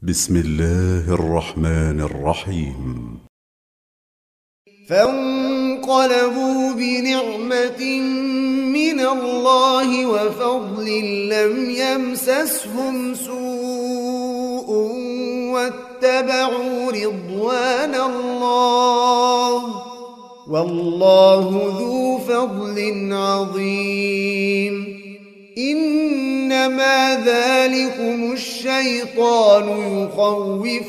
بسم الله الرحمن الرحيم. فانقلبوا بنعمة من الله وفضل لم يمسسهم سوء واتبعوا رضوان الله والله ذو فضل عظيم. إنما ذلكم الشيطان يخوف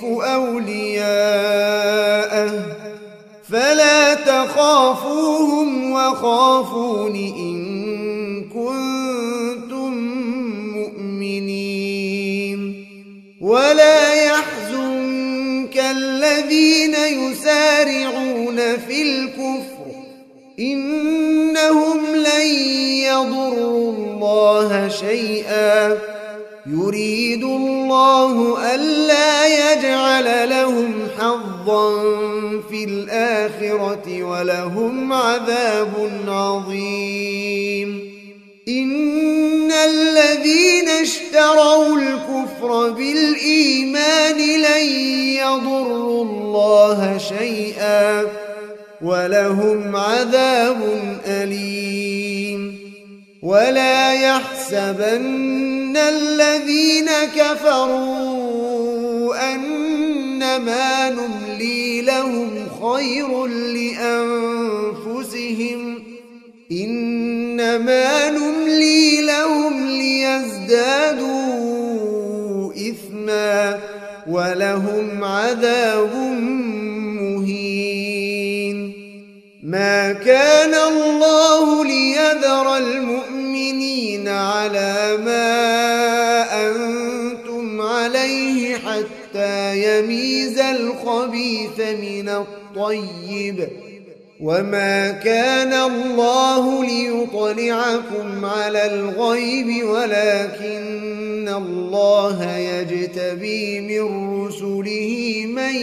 أولياءه فلا تخافوهم وخافون إن كنتم مؤمنين. ولا يحزنك الذين يسارعون في الكفر إنهم لن يضروا الله شيئا يريد الله ألا يجعل لهم حظا في الآخرة ولهم عذاب عظيم. إن الذين اشتروا الكفر بالإيمان لن يضروا الله شيئا ولهم عذاب أليم. ولا يحسبن الذين كفروا أنما نملي لهم خير لأنفسهم إنما نملي لهم ليزدادوا إثما ولهم عذاب مهين. ما كان الله ليذر المؤمنين على ما أنتم عليه حتى يميز الخبيث من الطيب وما كان الله ليطلعكم على الغيب ولكن الله يجتبي من رسله من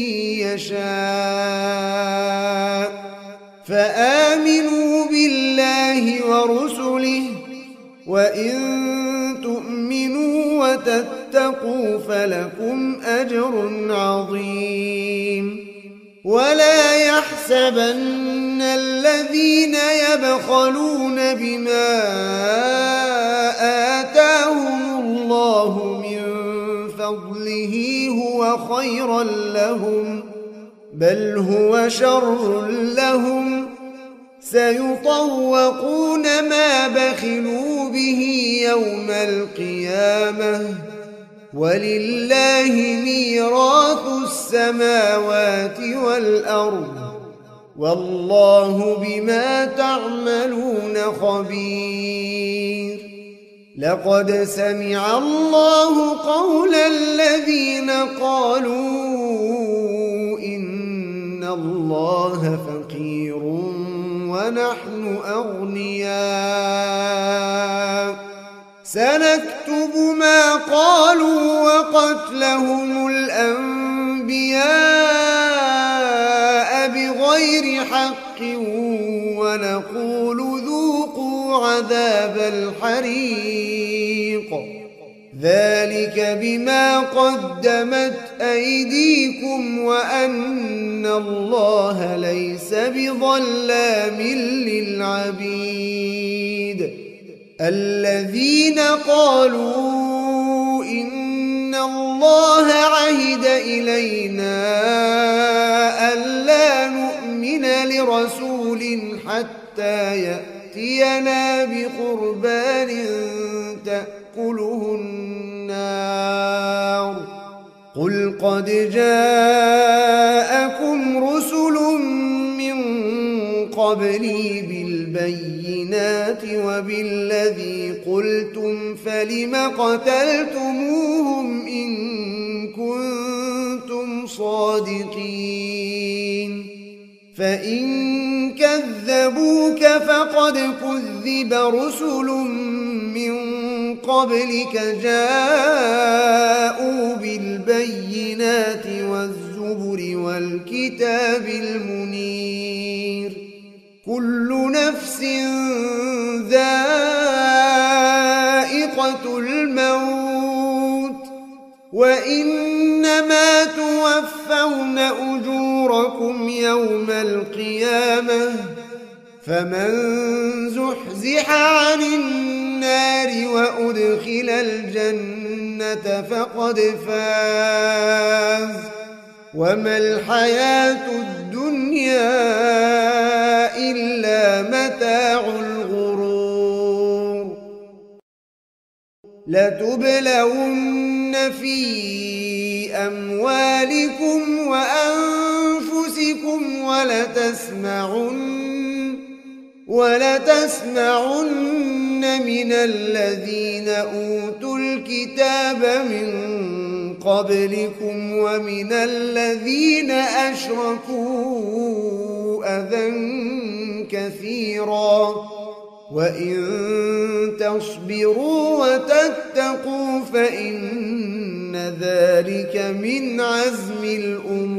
يشاء فآمنوا بالله ورسله وإن تؤمنوا وتتقوا فلكم أجر عظيم. ولا يحسبن الذين يبخلون بما آتاهم الله من فضله هو خيرا لهم بل هو شر لهم سيطوقون ما بخلوا به يوم القيامة ولله ميراث السماوات والأرض والله بما تعملون خبير. لقد سمع الله قول الذين قالوا إن الله فقير ونحن أغنياء سنكتب ما قالوا وقتلهم الأنبياء بغير حق ونقول ذوقوا عذاب الحريق ذلك بما قدمت أيديكم وأن الله ليس بظلام للعبيد. الذين قالوا إن الله عهد إلينا ألا نؤمن لرسول حتى يأتينا بقربان تأكله النار قل قد جاءكم رسل من قبلي بالبينات وبالذي قلتم فلم قتلتموهم إن كنتم صادقين. فإن كذبوك فقد كذب رسل من قبلك جاءوا بالبينات والزبر والكتاب المنير كل نفس ذائقة الموت وإن وإنما توفون أجوركم يوم القيامة فمن زحزح عن النار وأدخل الجنة فقد فاز وما الحياة الدنيا إلا متاع الغرور لتبلون في أموالكم وأنفسكم ولتسمعن من الذين أوتوا الكتاب من قبلكم ومن الذين أشركوا أذى كثيرا وإن تصبروا وتتقوا فإن ذلك من عزم الأمور